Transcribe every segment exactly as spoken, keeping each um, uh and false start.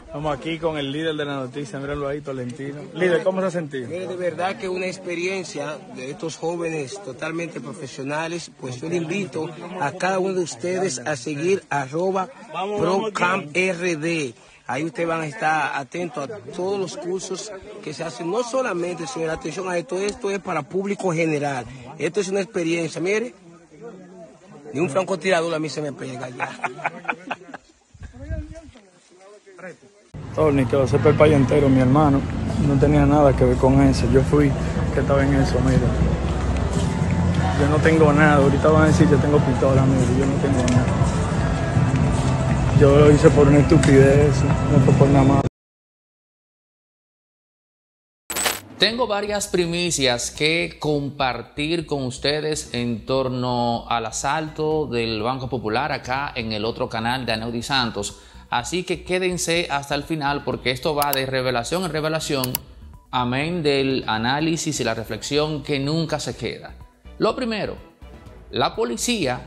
Estamos aquí con el líder de la noticia, míralo ahí, Tolentino. Líder, ¿cómo se ha sentido? Mire, de verdad que una experiencia de estos jóvenes totalmente profesionales, pues yo le invito a cada uno de ustedes a seguir arroba ProCampRD. Ahí ustedes van a estar atentos a todos los cursos que se hacen, no solamente, señor, atención a esto, esto es para público general. Esto es una experiencia, mire, ni un francotirador a mí se me pega ya. Tony, que lo sepa el país entero, mi hermano, no tenía nada que ver con eso. Yo fui que estaba en eso, mira. Yo no tengo nada, ahorita van a decir que tengo pistola, mira, yo no tengo nada. Yo lo hice por una estupidez, no fue por nada más. Tengo varias primicias que compartir con ustedes en torno al asalto del Banco Popular acá en el otro canal de Aneudi Santos. Así que quédense hasta el final porque esto va de revelación en revelación, amén del análisis y la reflexión que nunca se queda. Lo primero, la policía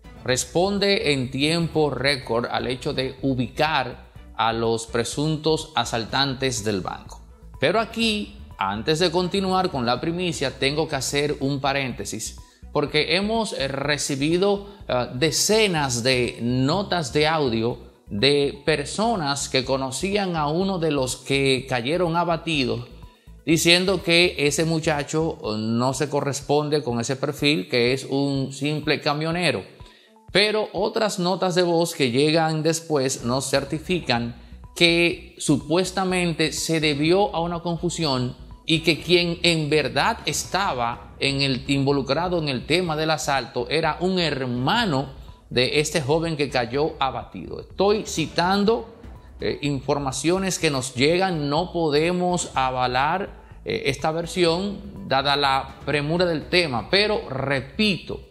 responde en tiempo récord al hecho de ubicar a los presuntos asaltantes del banco. Pero aquí, antes de continuar con la primicia, tengo que hacer un paréntesis porque hemos recibido uh, decenas de notas de audio de personas que conocían a uno de los que cayeron abatidos, diciendo que ese muchacho no se corresponde con ese perfil, que es un simple camionero. Pero otras notas de voz que llegan después nos certifican que supuestamente se debió a una confusión y que quien en verdad estaba en el, involucrado en el tema del asalto era un hermano de este joven que cayó abatido. Estoy citando eh, informaciones que nos llegan, no podemos avalar eh, esta versión dada la premura del tema, pero repito,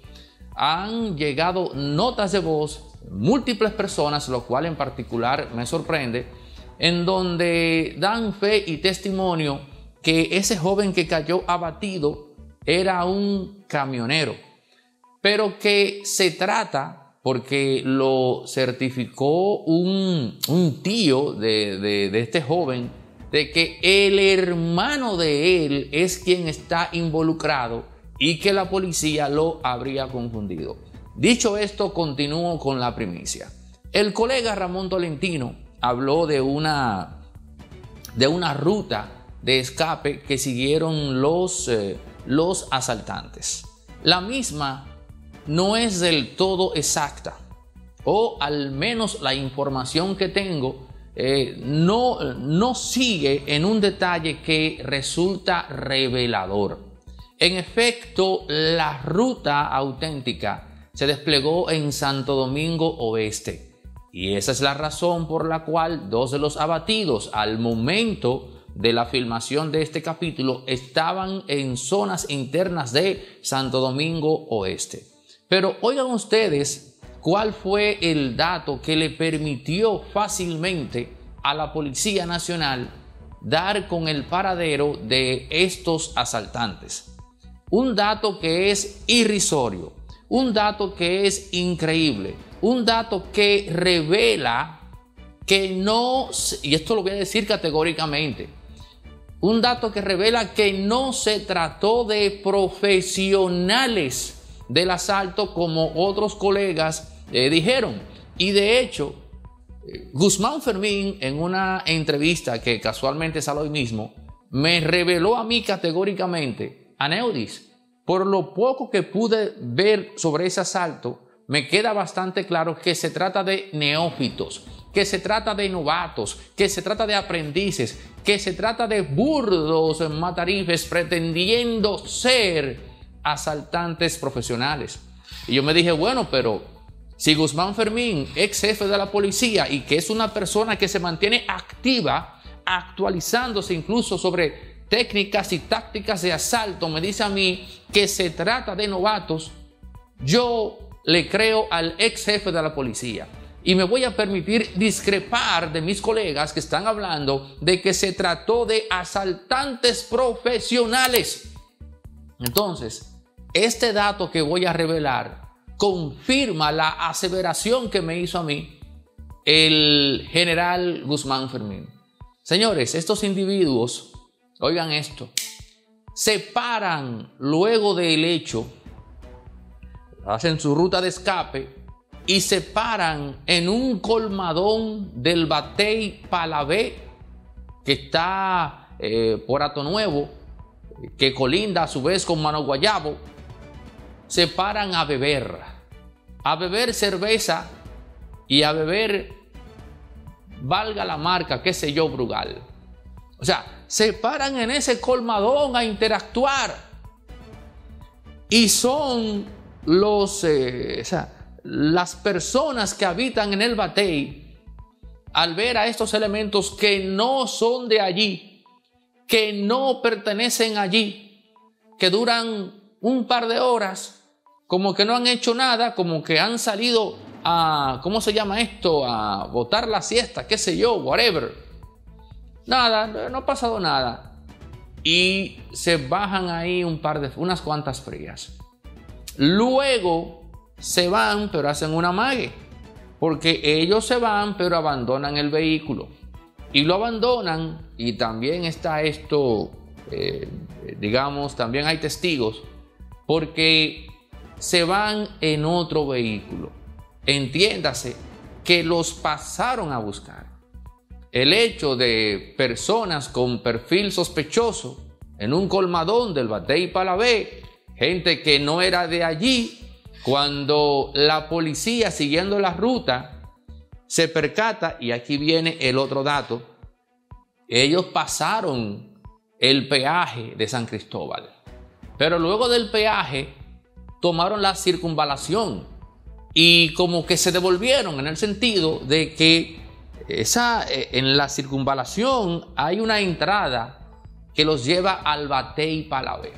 han llegado notas de voz, múltiples personas, lo cual en particular me sorprende, en donde dan fe y testimonio que ese joven que cayó abatido era un camionero, pero que se trata, porque lo certificó un, un tío de, de, de este joven, de que el hermano de él es quien está involucrado y que la policía lo habría confundido. Dicho esto, continúo con la primicia. El colega Ramón Tolentino habló de una, de una ruta de escape que siguieron los, eh, los asaltantes. La misma no es del todo exacta, o al menos la información que tengo eh, no, no sigue en un detalle que resulta revelador. En efecto, la ruta auténtica se desplegó en Santo Domingo Oeste, y esa es la razón por la cual dos de los abatidos al momento de la filmación de este capítulo estaban en zonas internas de Santo Domingo Oeste. Pero oigan ustedes cuál fue el dato que le permitió fácilmente a la Policía Nacional dar con el paradero de estos asaltantes. Un dato que es irrisorio, un dato que es increíble, un dato que revela que no, y esto lo voy a decir categóricamente, un dato que revela que no se trató de profesionales del asalto como otros colegas eh, dijeron. Y de hecho, eh, Guzmán Fermín, en una entrevista que casualmente salió hoy mismo, me reveló a mí categóricamente: Aneudis, por lo poco que pude ver sobre ese asalto, me queda bastante claro que se trata de neófitos, que se trata de novatos, que se trata de aprendices, que se trata de burdos matarifes pretendiendo ser asaltantes profesionales. Y yo me dije, bueno, pero si Guzmán Fermín, ex jefe de la policía y que es una persona que se mantiene activa, actualizándose incluso sobre técnicas y tácticas de asalto, me dice a mí que se trata de novatos, yo le creo al ex jefe de la policía. Y me voy a permitir discrepar de mis colegas que están hablando de que se trató de asaltantes profesionales. Entonces, este dato que voy a revelar confirma la aseveración que me hizo a mí el general Guzmán Fermín. Señores, estos individuos, oigan esto, se paran luego del hecho, hacen su ruta de escape y se paran en un colmadón del Batey Palabé, que está eh, por Ato Nuevo, que colinda a su vez con Mano Guayabo. Se paran a beber, a beber cerveza y a beber, valga la marca, qué sé yo, Brugal. O sea, se paran en ese colmadón a interactuar y son los, eh, o sea, las personas que habitan en el Batey, al ver a estos elementos que no son de allí, que no pertenecen allí, que duran un par de horas, como que no han hecho nada, como que han salido a, ¿cómo se llama esto? A botar la siesta, qué sé yo, whatever. Nada, no ha pasado nada. Y se bajan ahí un par de, unas cuantas frías. Luego se van, pero hacen una amague, porque ellos se van, pero abandonan el vehículo. Y lo abandonan, y también está esto, eh, digamos, también hay testigos, porque se van en otro vehículo. Entiéndase que los pasaron a buscar. El hecho de personas con perfil sospechoso en un colmadón del Batey Palabé, gente que no era de allí, cuando la policía, siguiendo la ruta, se percata, y aquí viene el otro dato, ellos pasaron el peaje de San Cristóbal, pero luego del peaje tomaron la circunvalación y como que se devolvieron, en el sentido de que esa, en la circunvalación hay una entrada que los lleva al Batey Palabé,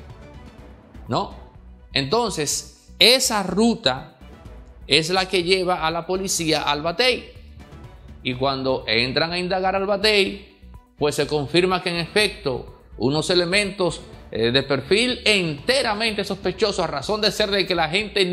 ¿no? Entonces, esa ruta es la que lleva a la policía al Batey. Y cuando entran a indagar al Batey, pues se confirma que en efecto unos elementos eh, de perfil enteramente sospechosos, a razón de ser de que la gente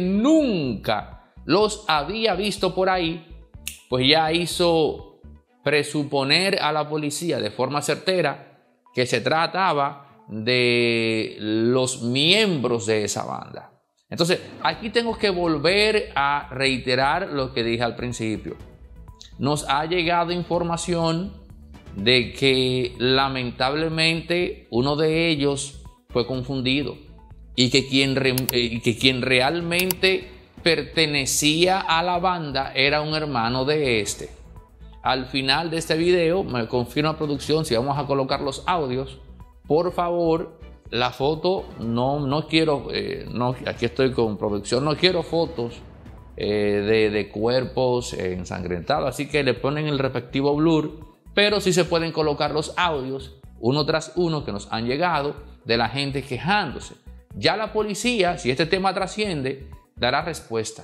nunca los había visto por ahí, pues ya hizo presuponer a la policía de forma certera que se trataba de los miembros de esa banda. Entonces, aquí tengo que volver a reiterar lo que dije al principio. Nos ha llegado información de que lamentablemente uno de ellos fue confundido y que quien, re, y que quien realmente pertenecía a la banda era un hermano de este. Al final de este video, me confirma producción si vamos a colocar los audios. Por favor, la foto, no, no quiero, eh, no, aquí estoy con producción, no quiero fotos eh, de, de cuerpos eh, ensangrentados, así que le ponen el respectivo blur, pero sí se pueden colocar los audios, uno tras uno, que nos han llegado de la gente quejándose. Ya la policía, si este tema trasciende, dará respuesta.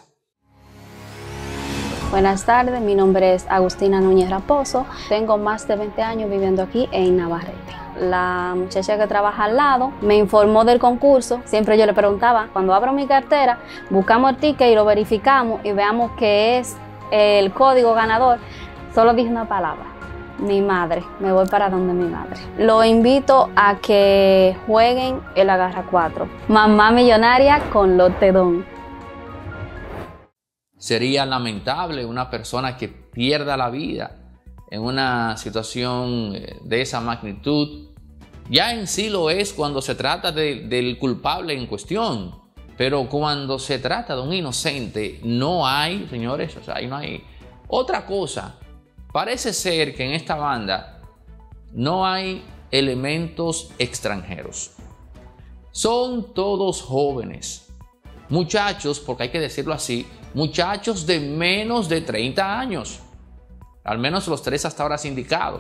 Buenas tardes, mi nombre es Agustina Núñez Raposo, tengo más de veinte años viviendo aquí en Navarrete. La muchacha que trabaja al lado me informó del concurso. Siempre yo le preguntaba, cuando abro mi cartera, buscamos el ticket y lo verificamos y veamos que es el código ganador. Solo dije una palabra: mi madre. Me voy para donde mi madre. Lo invito a que jueguen el Agarra cuatro. Mamá millonaria con Lotedón. Sería lamentable una persona que pierda la vida en una situación de esa magnitud. Ya en sí lo es cuando se trata de, del culpable en cuestión, pero cuando se trata de un inocente no hay, señores, o sea, ahí no hay. Otra cosa, parece ser que en esta banda no hay elementos extranjeros. Son todos jóvenes, muchachos, porque hay que decirlo así, muchachos de menos de treinta años. Al menos los tres hasta ahora indicados.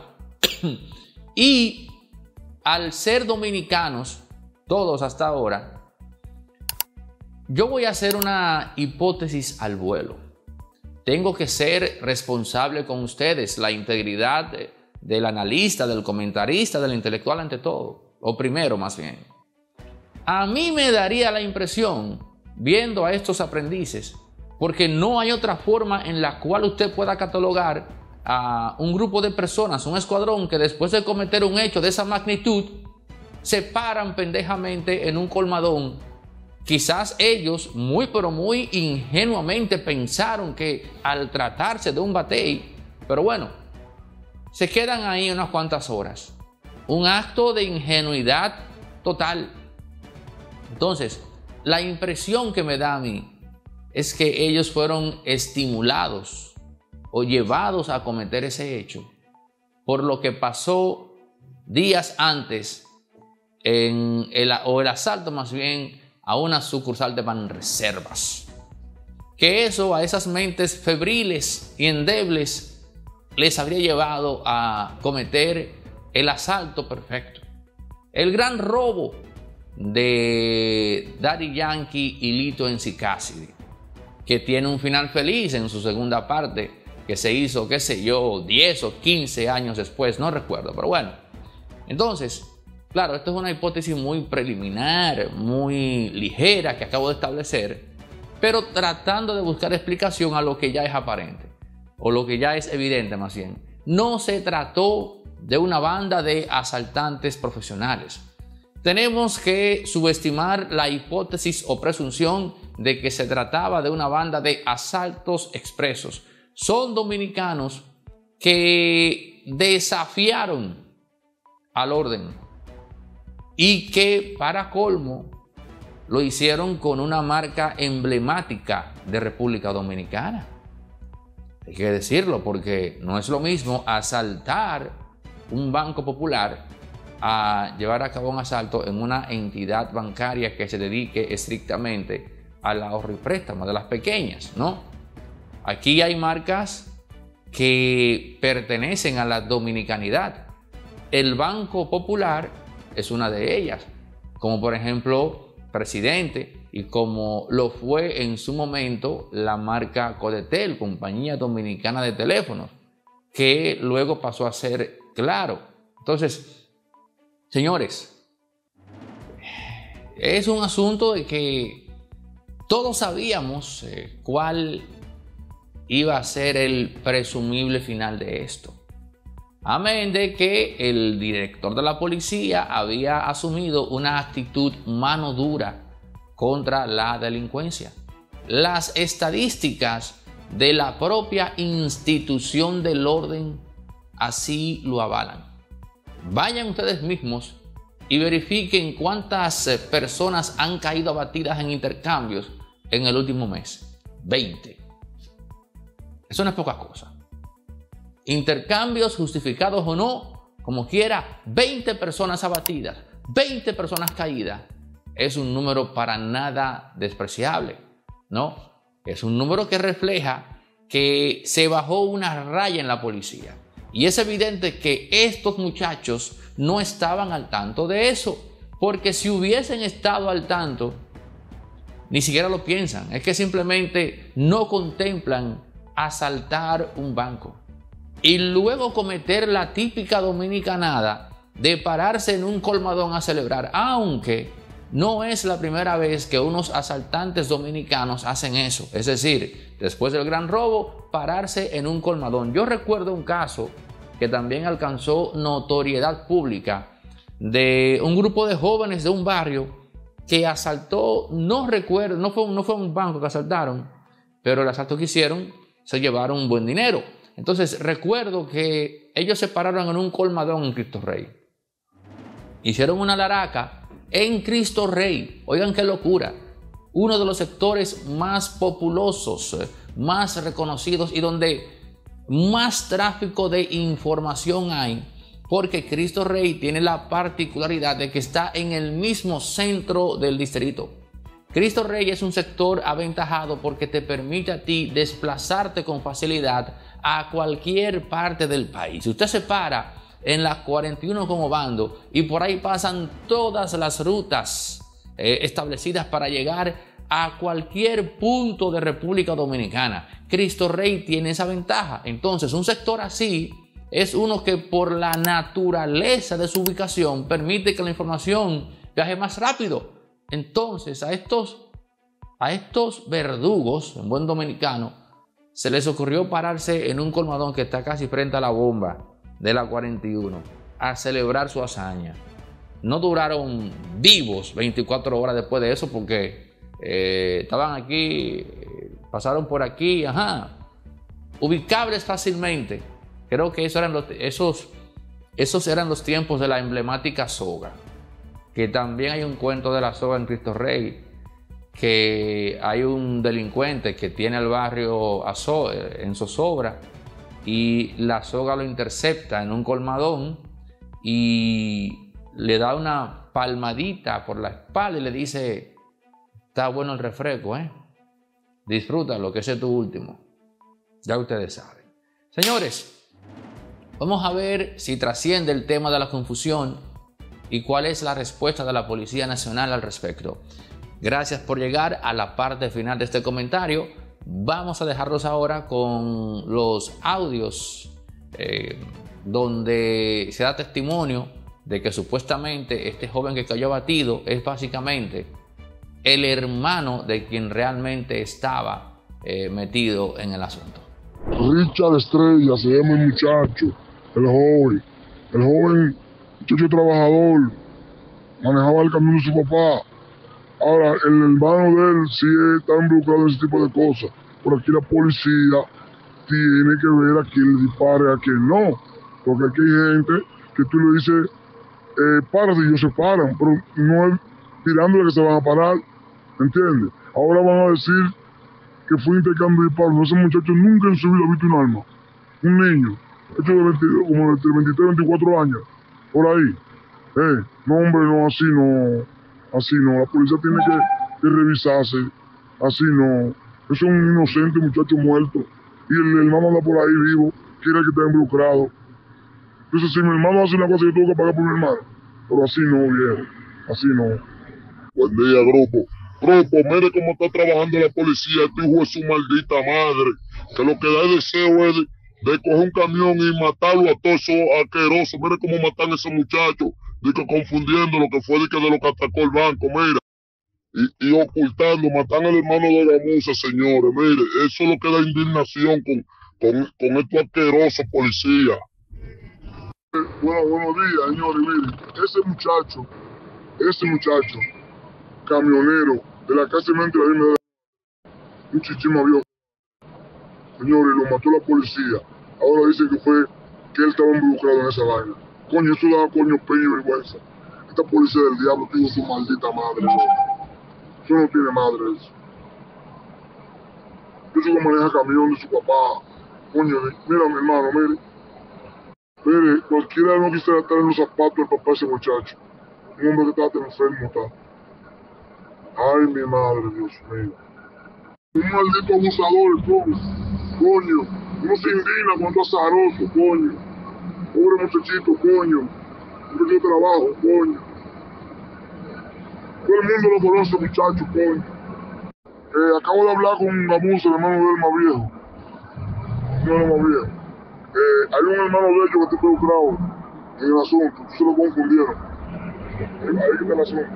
Y al ser dominicanos, todos hasta ahora, yo voy a hacer una hipótesis al vuelo. Tengo que ser responsable con ustedes, la integridad de, del analista, del comentarista, del intelectual ante todo. O primero, más bien. A mí me daría la impresión, viendo a estos aprendices, porque no hay otra forma en la cual usted pueda catalogar a un grupo de personas, un escuadrón, que después de cometer un hecho de esa magnitud, se paran pendejamente en un colmadón. Quizás ellos, muy pero muy ingenuamente, pensaron que al tratarse de un batey, pero bueno, se quedan ahí unas cuantas horas. Un acto de ingenuidad total. Entonces, la impresión que me da a mí es que ellos fueron estimulados o llevados a cometer ese hecho por lo que pasó días antes en el, o el asalto más bien a una sucursal de Banreservas. Que eso a esas mentes febriles y endebles les habría llevado a cometer el asalto perfecto. El gran robo de Daddy Yankee y Lito M C Cassidy, que tiene un final feliz en su segunda parte, que se hizo, qué sé yo, diez o quince años después, no recuerdo, pero bueno. Entonces, claro, esto es una hipótesis muy preliminar, muy ligera que acabo de establecer, pero tratando de buscar explicación a lo que ya es aparente, o lo que ya es evidente más bien. No se trató de una banda de asaltantes profesionales. Tenemos que subestimar la hipótesis o presunción de que se trataba de una banda de asaltos expresos. Son dominicanos que desafiaron al orden y que, para colmo, lo hicieron con una marca emblemática de República Dominicana. Hay que decirlo, porque no es lo mismo asaltar un banco popular a llevar a cabo un asalto en una entidad bancaria que se dedique estrictamente al ahorro y préstamo de las pequeñas, ¿no? Aquí hay marcas que pertenecen a la dominicanidad. El Banco Popular es una de ellas, como por ejemplo Presidente, y como lo fue en su momento la marca Codetel, Compañía Dominicana de Teléfonos, que luego pasó a ser Claro. Entonces, señores, es un asunto de que todos sabíamos eh, cuál iba a ser el presumible final de esto. Amén de que el director de la policía había asumido una actitud mano dura contra la delincuencia. Las estadísticas de la propia institución del orden así lo avalan. Vayan ustedes mismos y verifiquen cuántas personas han caído abatidas en intercambios en el último mes. veinte. Eso no es poca cosa. Intercambios justificados o no, como quiera, veinte personas abatidas, veinte personas caídas. Es un número para nada despreciable, ¿no? Es un número que refleja que se bajó una raya en la policía. Y es evidente que estos muchachos no estaban al tanto de eso, porque si hubiesen estado al tanto, ni siquiera lo piensan. Es que simplemente no contemplan asaltar un banco y luego cometer la típica dominicanada de pararse en un colmadón a celebrar, aunque no es la primera vez que unos asaltantes dominicanos hacen eso. Es decir, después del gran robo, pararse en un colmadón. Yo recuerdo un caso que también alcanzó notoriedad pública de un grupo de jóvenes de un barrio que asaltó, no recuerdo, no fue, no fue un banco que asaltaron, pero el asalto que hicieron se llevaron un buen dinero. Entonces recuerdo que ellos se pararon en un colmadón en Cristo Rey. Hicieron una laraca en Cristo Rey. Oigan qué locura. Uno de los sectores más populosos, más reconocidos y donde más tráfico de información hay, porque Cristo Rey tiene la particularidad de que está en el mismo centro del distrito. Cristo Rey es un sector aventajado porque te permite a ti desplazarte con facilidad a cualquier parte del país. Si usted se para en la cuarenta y uno como Obando y por ahí pasan todas las rutas eh, establecidas para llegar a cualquier punto de República Dominicana, Cristo Rey tiene esa ventaja. Entonces, un sector así es uno que por la naturaleza de su ubicación permite que la información viaje más rápido. Entonces, a estos, a estos verdugos, en buen dominicano, se les ocurrió pararse en un colmadón que está casi frente a la bomba de la cuarenta y uno a celebrar su hazaña. No duraron vivos veinticuatro horas después de eso porque eh, estaban aquí, eh, pasaron por aquí, ajá, ubicables fácilmente. Creo que esos eran los, esos, esos eran los tiempos de la emblemática soga, que también hay un cuento de la soga en Cristo Rey, que hay un delincuente que tiene al barrio en zozobra y la soga lo intercepta en un colmadón y le da una palmadita por la espalda y le dice: está bueno el refresco, ¿eh? Disfrútalo, que ese es tu último. Ya ustedes saben. Señores, vamos a ver si trasciende el tema de la confusión y cuál es la respuesta de la Policía Nacional al respecto. Gracias por llegar a la parte final de este comentario. Vamos a dejarlos ahora con los audios eh, donde se da testimonio de que supuestamente este joven que cayó abatido es básicamente el hermano de quien realmente estaba eh, metido en el asunto. Richard Estrella se llama el muchacho, el joven, el joven muchacho trabajador, manejaba el camión de su papá. Ahora, el hermano de él sí está involucrado en ese tipo de cosas. Por aquí la policía tiene que ver a quién le dispare, a quién no. Porque aquí hay gente que tú le dices, eh, párate, y ellos se paran, pero no es tirándole que se van a parar, ¿entiendes? Ahora van a decir que fue intercambio de disparos. Ese muchacho nunca en su vida ha visto un arma. Un niño, hecho de veintidós, como de veintitrés, veinticuatro años, por ahí. Eh, no, hombre, no, así no. Así no, la policía tiene que, que revisarse, así no. Es un inocente muchacho muerto y el hermano anda por ahí vivo, quiere que esté involucrado. Entonces, si mi hermano hace una cosa, yo tengo que pagar por mi hermano. Pero así no, viejo, así no. Buen día, grupo. Grupo, mire cómo está trabajando la policía, este hijo de su maldita madre, que lo que da el deseo es de, de coger un camión y matarlo a todos esos asquerosos. Mire cómo matan a ese muchacho. Digo, confundiendo lo que fue de, que de lo que atacó el banco, mira, y, y ocultando, matan al hermano de la musa, señores, mire, eso es lo que da indignación con, con, con estos asquerosos policías. Bueno, buenos días, señores, mire, ese muchacho, ese muchacho, camionero, de la casa de mente de la misma edad, un chichima viejo, señores, lo mató la policía, ahora dicen que fue, que él estaba involucrado en esa vaina. Coño, eso da coño peño y vergüenza. Esta policía del diablo tiene su maldita madre. Eso no tiene madre eso. Eso que maneja camión de su papá. Coño, mira mi hermano, mire. Mire, cualquiera no quisiera estar en los zapatos del papá de ese muchacho. Un hombre que está tan enfermo está. Ay, mi madre, Dios mío. Un maldito abusador, el pobre. Coño, uno se indigna cuando es azaroso, coño. Pobre muchachito, coño. Un yo trabajo, coño. Todo el mundo lo conoce, muchacho, coño. Eh, acabo de hablar con Gamusa, el hermano de él más viejo. No, no más viejo. Eh, hay un hermano de ellos que está involucrado en el asunto. Se lo confundieron. Eh, ahí está el asunto.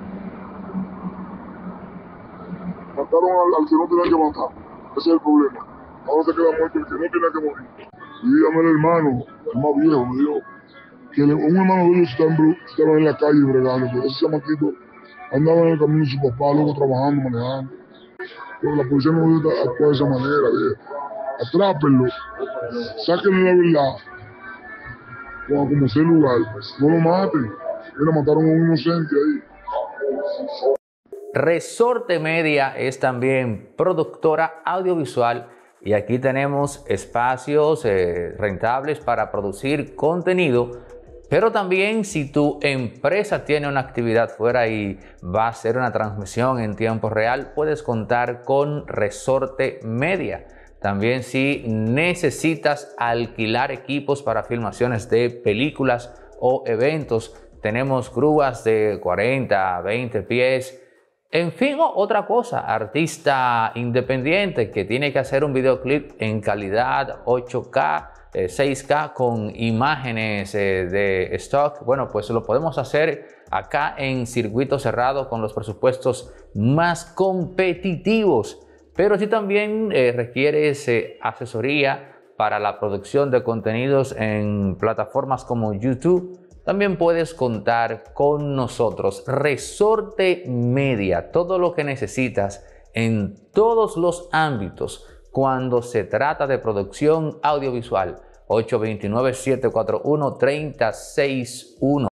Mataron al, al que no tenía que matar. Ese es el problema. Ahora se queda muerto el que no tenía que morir. Y dígame el hermano, el más viejo, me dijo que el, un hermano de ellos estaba en, estaba en la calle bregando, pero ese chamaquito andaba en el camino de su papá, luego trabajando, manejando. Pero la policía no debe actuar de esa manera, viejo. Atrápenlo, sáquenle la verdad, o como sea el lugar, no lo maten. Mira, mataron a un inocente ahí. Resorte Media es también productora audiovisual y aquí tenemos espacios eh, rentables para producir contenido, pero también si tu empresa tiene una actividad fuera y va a hacer una transmisión en tiempo real, puedes contar con Resorte Media. También si necesitas alquilar equipos para filmaciones de películas o eventos, tenemos grúas de cuarenta, veinte pies. En fin, otra cosa, artista independiente que tiene que hacer un videoclip en calidad ocho K, eh, seis K con imágenes eh, de stock, bueno, pues lo podemos hacer acá en circuito cerrado con los presupuestos más competitivos. Pero si también eh, requieres eh, asesoría para la producción de contenidos en plataformas como YouTube, también puedes contar con nosotros. Resorte Media, todo lo que necesitas en todos los ámbitos cuando se trata de producción audiovisual. ocho dos nueve, siete cuatro uno, tres cero seis uno.